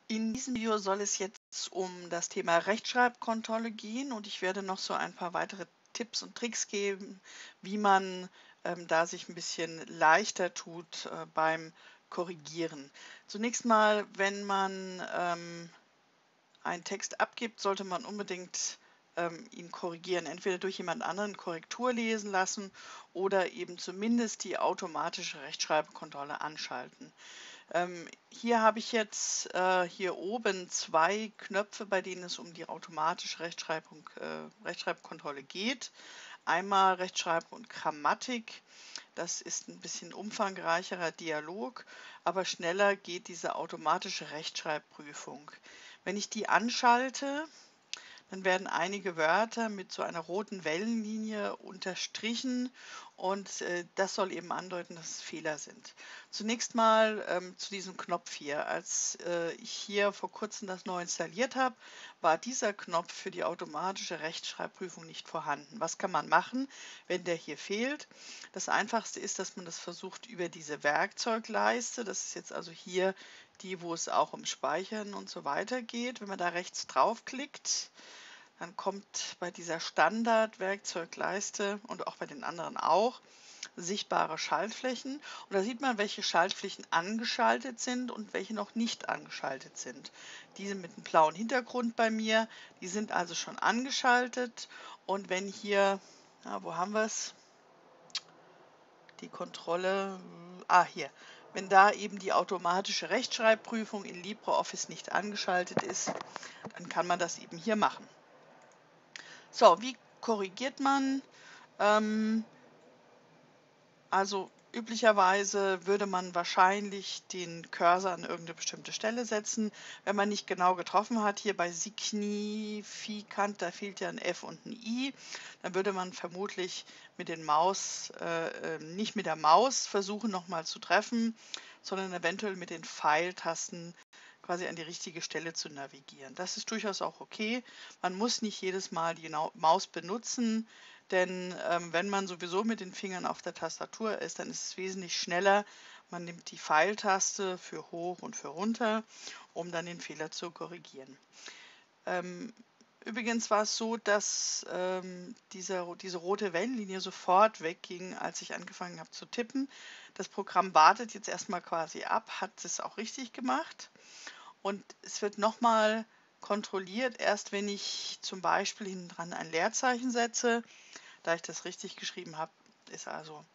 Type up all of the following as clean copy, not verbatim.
In diesem Video soll es jetzt um das Thema Rechtschreibkontrolle gehen und ich werde noch so ein paar weitere Tipps und Tricks geben, wie man da sich ein bisschen leichter tut beim Korrigieren. Zunächst mal, wenn man einen Text abgibt, sollte man unbedingt ihn korrigieren, entweder durch jemand anderen Korrektur lesen lassen oder eben zumindest die automatische Rechtschreibkontrolle anschalten. Hier habe ich jetzt hier oben zwei Knöpfe, bei denen es um die automatische Rechtschreibkontrolle geht. Einmal Rechtschreib- und Grammatik. Das ist ein bisschen umfangreicherer Dialog, aber schneller geht diese automatische Rechtschreibprüfung. Wenn ich die anschalte, dann werden einige Wörter mit so einer roten Wellenlinie unterstrichen und das soll eben andeuten, dass es Fehler sind. Zunächst mal zu diesem Knopf hier. Als ich hier vor kurzem das neu installiert habe, war dieser Knopf für die automatische Rechtschreibprüfung nicht vorhanden. Was kann man machen, wenn der hier fehlt? Das Einfachste ist, dass man das versucht über diese Werkzeugleiste, das ist jetzt also hier die, wo es auch um Speichern und so weiter geht. Wenn man da rechts draufklickt, dann kommt bei dieser Standard-Werkzeugleiste und auch bei den anderen auch sichtbare Schaltflächen. Und da sieht man, welche Schaltflächen angeschaltet sind und welche noch nicht angeschaltet sind. Diese mit einem blauen Hintergrund bei mir, die sind also schon angeschaltet. Und wenn hier, wo haben wir es? Die Kontrolle, hier. Wenn da eben die automatische Rechtschreibprüfung in LibreOffice nicht angeschaltet ist, dann kann man das eben hier machen. So, wie korrigiert man? Ähm, also üblicherweise würde man wahrscheinlich den Cursor an irgendeine bestimmte Stelle setzen. Wenn man nicht genau getroffen hat, hier bei signifikant, da fehlt ja ein F und ein I, dann würde man vermutlich mit den nicht mit der Maus versuchen nochmal zu treffen, sondern eventuell mit den Pfeiltasten quasi an die richtige Stelle zu navigieren. Das ist durchaus auch okay. Man muss nicht jedes Mal die Maus benutzen, denn wenn man sowieso mit den Fingern auf der Tastatur ist, dann ist es wesentlich schneller. Man nimmt die Pfeiltaste für hoch und für runter, um dann den Fehler zu korrigieren. Übrigens war es so, dass diese rote Wellenlinie sofort wegging, als ich angefangen habe zu tippen. Das Programm wartet jetzt erstmal quasi ab, hat es auch richtig gemacht. Und es wird nochmal kontrolliert, erst wenn ich zum Beispiel hinten dran ein Leerzeichen setze. Da ich das richtig geschrieben habe, ist also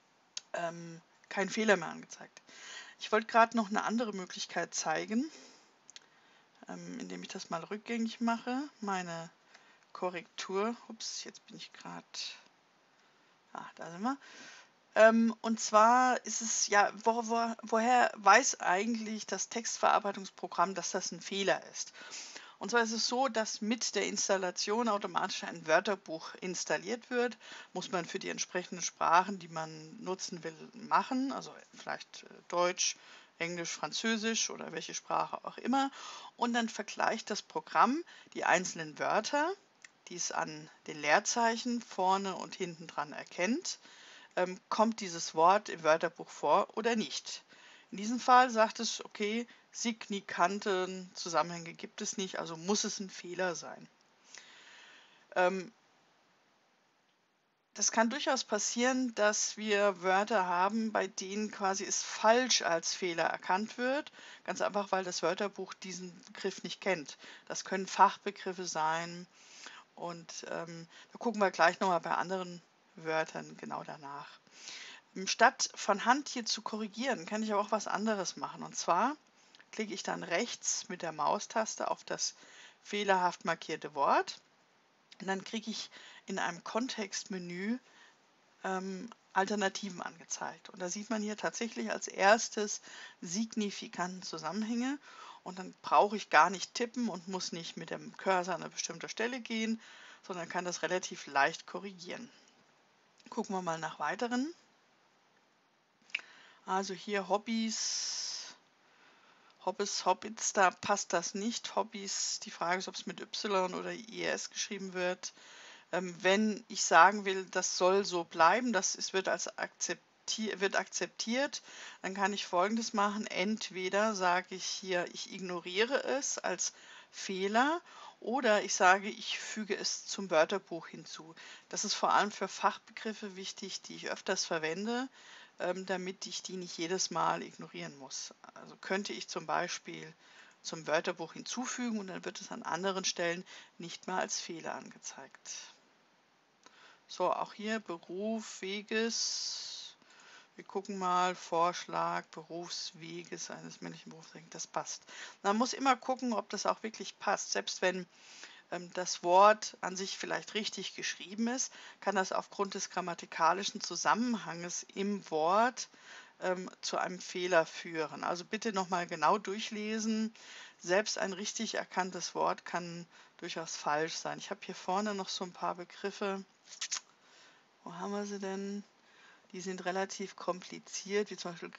kein Fehler mehr angezeigt. Ich wollte gerade noch eine andere Möglichkeit zeigen, indem ich das mal rückgängig mache. Meine Korrektur. Ups, jetzt bin ich gerade. Da sind wir. Und zwar ist es ja, woher weiß eigentlich das Textverarbeitungsprogramm, dass das ein Fehler ist? Und zwar ist es so, dass mit der Installation automatisch ein Wörterbuch installiert wird. Muss man für die entsprechenden Sprachen, die man nutzen will, machen. Also vielleicht Deutsch, Englisch, Französisch oder welche Sprache auch immer. Und dann vergleicht das Programm die einzelnen Wörter, die es an den Leerzeichen vorne und hinten dran erkennt. Kommt dieses Wort im Wörterbuch vor oder nicht? In diesem Fall sagt es, okay, signifikanten Zusammenhänge gibt es nicht, also muss es ein Fehler sein. Das kann durchaus passieren, dass wir Wörter haben, bei denen quasi es falsch als Fehler erkannt wird, ganz einfach, weil das Wörterbuch diesen Begriff nicht kennt. Das können Fachbegriffe sein und da gucken wir gleich nochmal bei anderen Wörtern genau danach. Statt von Hand hier zu korrigieren, kann ich aber auch was anderes machen. Und zwar klicke ich dann rechts mit der Maustaste auf das fehlerhaft markierte Wort und dann kriege ich in einem Kontextmenü Alternativen angezeigt. Und da sieht man hier tatsächlich als erstes signifikanten Zusammenhänge und dann brauche ich gar nicht tippen und muss nicht mit dem Cursor an eine bestimmte Stelle gehen, sondern kann das relativ leicht korrigieren. Gucken wir mal nach weiteren. Also hier Hobbys, Hobbits, da passt das nicht. Hobbys, die Frage ist, ob es mit Y oder IES geschrieben wird. Wenn ich sagen will, das soll so bleiben, wird als wird akzeptiert, dann kann ich Folgendes machen. Entweder sage ich hier, ich ignoriere es als Fehler oder ich sage, ich füge es zum Wörterbuch hinzu. Das ist vor allem für Fachbegriffe wichtig, die ich öfters verwende, damit ich die nicht jedes Mal ignorieren muss. Also könnte ich zum Beispiel zum Wörterbuch hinzufügen und dann wird es an anderen Stellen nicht mehr als Fehler angezeigt. So, auch hier Beruf, Weges. Wir gucken mal, Vorschlag, Berufsweges eines männlichen Berufsrechts, das passt. Man muss immer gucken, ob das auch wirklich passt. Selbst wenn das Wort an sich vielleicht richtig geschrieben ist, kann das aufgrund des grammatikalischen Zusammenhanges im Wort zu einem Fehler führen. Also bitte nochmal genau durchlesen. Selbst ein richtig erkanntes Wort kann durchaus falsch sein. Ich habe hier vorne noch so ein paar Begriffe. Wo haben wir sie denn? Die sind relativ kompliziert, wie zum Beispiel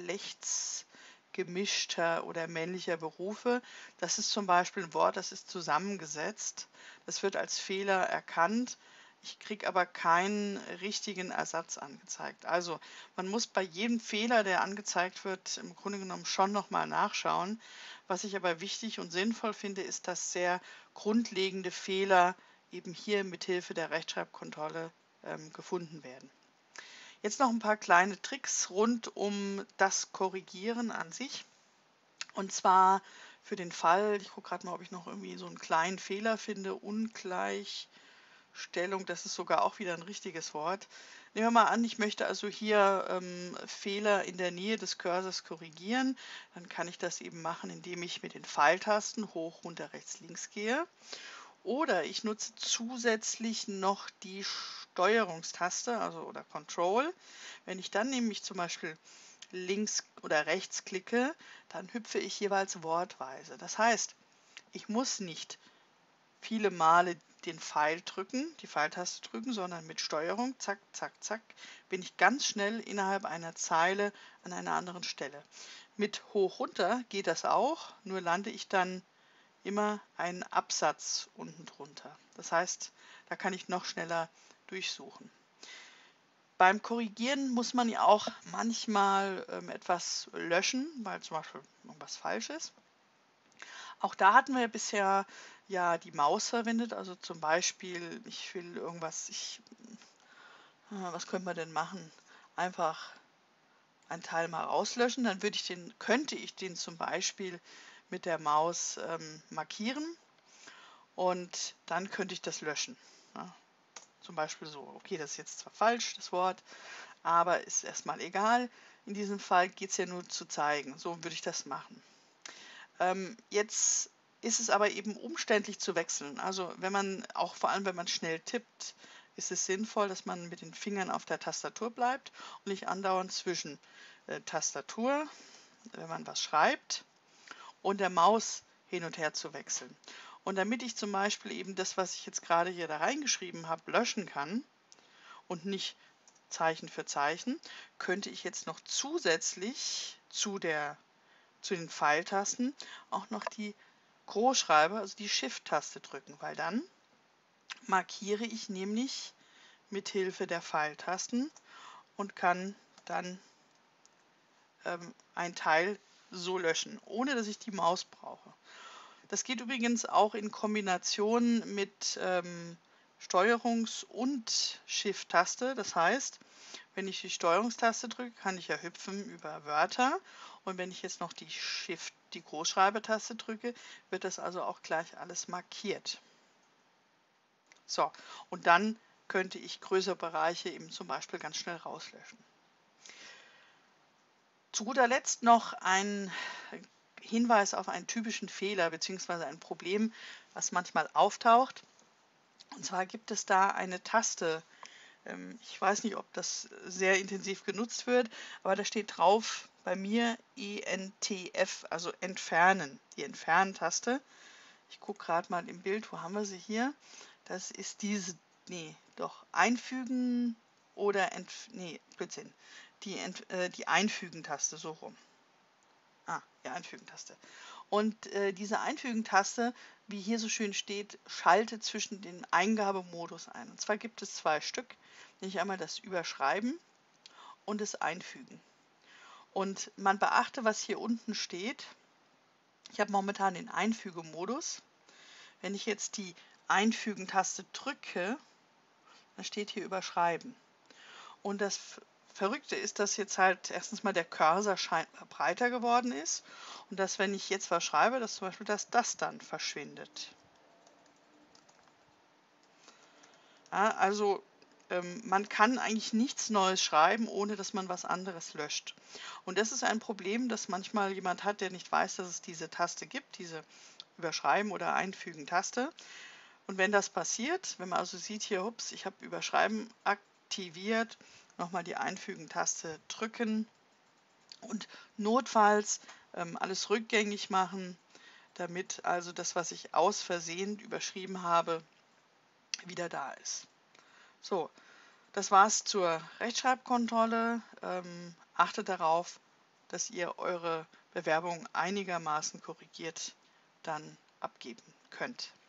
geschlechtsgemischter oder männlicher Berufe. Das ist zum Beispiel ein Wort, das ist zusammengesetzt. Das wird als Fehler erkannt. Ich kriege aber keinen richtigen Ersatz angezeigt. Also man muss bei jedem Fehler, der angezeigt wird, im Grunde genommen schon nochmal nachschauen. Was ich aber wichtig und sinnvoll finde, ist, dass sehr grundlegende Fehler eben hier mithilfe der Rechtschreibkontrolle gefunden werden. Jetzt noch ein paar kleine Tricks rund um das Korrigieren an sich. Und zwar für den Fall, ich gucke gerade mal, ob ich noch irgendwie so einen kleinen Fehler finde, Ungleichstellung, das ist sogar auch wieder ein richtiges Wort. Nehmen wir mal an, ich möchte also hier Fehler in der Nähe des Cursors korrigieren. Dann kann ich das eben machen, indem ich mit den Pfeiltasten hoch, runter, rechts, links gehe. Oder ich nutze zusätzlich noch die Steuerungstaste, also oder Control. Wenn ich dann nämlich zum Beispiel links oder rechts klicke, dann hüpfe ich jeweils wortweise. Das heißt, ich muss nicht viele Male den Pfeil drücken, die Pfeiltaste drücken, sondern mit Steuerung, zack, zack, zack, bin ich ganz schnell innerhalb einer Zeile an einer anderen Stelle. Mit hoch runter geht das auch, nur lande ich dann immer einen Absatz unten drunter. Das heißt, da kann ich noch schneller durchsuchen. Beim Korrigieren muss man ja auch manchmal etwas löschen, weil zum Beispiel irgendwas falsch ist. Auch da hatten wir bisher ja die Maus verwendet, also zum Beispiel, ich will irgendwas, was können wir denn machen? Einfach einen Teil mal rauslöschen, dann könnte ich den zum Beispiel mit der Maus markieren. Und dann könnte ich das löschen. Ja, zum Beispiel so, okay, das ist jetzt zwar falsch, das Wort, aber ist erstmal egal. In diesem Fall geht es ja nur zu zeigen. So würde ich das machen. Jetzt ist es aber eben umständlich zu wechseln. Also wenn man, auch vor allem wenn man schnell tippt, ist es sinnvoll, dass man mit den Fingern auf der Tastatur bleibt und nicht andauernd zwischen Tastatur, wenn man was schreibt, und der Maus hin und her zu wechseln. Und damit ich zum Beispiel eben das, was ich jetzt gerade hier da reingeschrieben habe, löschen kann und nicht Zeichen für Zeichen, könnte ich jetzt noch zusätzlich zu den Pfeiltasten auch noch die Großschreiber, also die Shift-Taste drücken, weil dann markiere ich nämlich mit Hilfe der Pfeiltasten und kann dann ein Teil so löschen, ohne dass ich die Maus brauche. Das geht übrigens auch in Kombination mit Steuerungs- und Shift-Taste. Das heißt, wenn ich die Steuerungstaste drücke, kann ich ja hüpfen über Wörter. Und wenn ich jetzt noch die Großschreibetaste drücke, wird das also auch gleich alles markiert. So, und dann könnte ich größere Bereiche eben zum Beispiel ganz schnell rauslöschen. Zu guter Letzt noch ein Hinweis auf einen typischen Fehler bzw. ein Problem, was manchmal auftaucht. Und zwar gibt es da eine Taste. Ich weiß nicht, ob das sehr intensiv genutzt wird, aber da steht drauf bei mir ENTF, also entfernen, die Entfernen-Taste. Ich gucke gerade mal im Bild, wo haben wir sie hier? Das ist diese, einfügen oder, Blödsinn, die Einfügen-Taste, so rum. Die Einfügen-Taste. Und diese Einfügen-Taste, wie hier so schön steht, schaltet zwischen den Eingabemodus ein. Und zwar gibt es 2 Stück, nämlich einmal das Überschreiben und es einfügen. Und man beachte, was hier unten steht. Ich habe momentan den Einfügemodus. Wenn ich jetzt die Einfügen-Taste drücke, dann steht hier Überschreiben. Und das Verrückte ist, dass jetzt halt erstens mal der Cursor scheinbar breiter geworden ist und dass, wenn ich jetzt was schreibe, dass zum Beispiel das dann verschwindet. Ja, also man kann eigentlich nichts Neues schreiben, ohne dass man was anderes löscht. Und das ist ein Problem, das manchmal jemand hat, der nicht weiß, dass es diese Taste gibt, diese Überschreiben oder Einfügen Taste. Und wenn das passiert, wenn man also sieht hier, ups, ich habe Überschreiben aktiviert, nochmal die Einfügen-Taste drücken und notfalls alles rückgängig machen, damit also das, was ich aus Versehen überschrieben habe, wieder da ist. So, das war's zur Rechtschreibkontrolle. Achtet darauf, dass ihr eure Bewerbung einigermaßen korrigiert dann abgeben könnt.